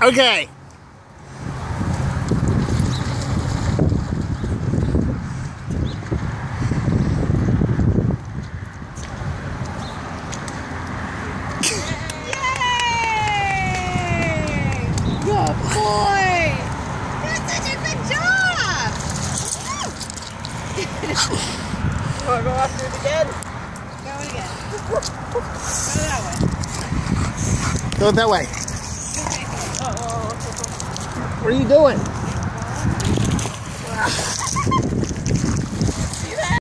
Okay. Good boy! That's such a good job! You want to go after it again? Go again. Go that way. Go that way. Oh. What are you doing?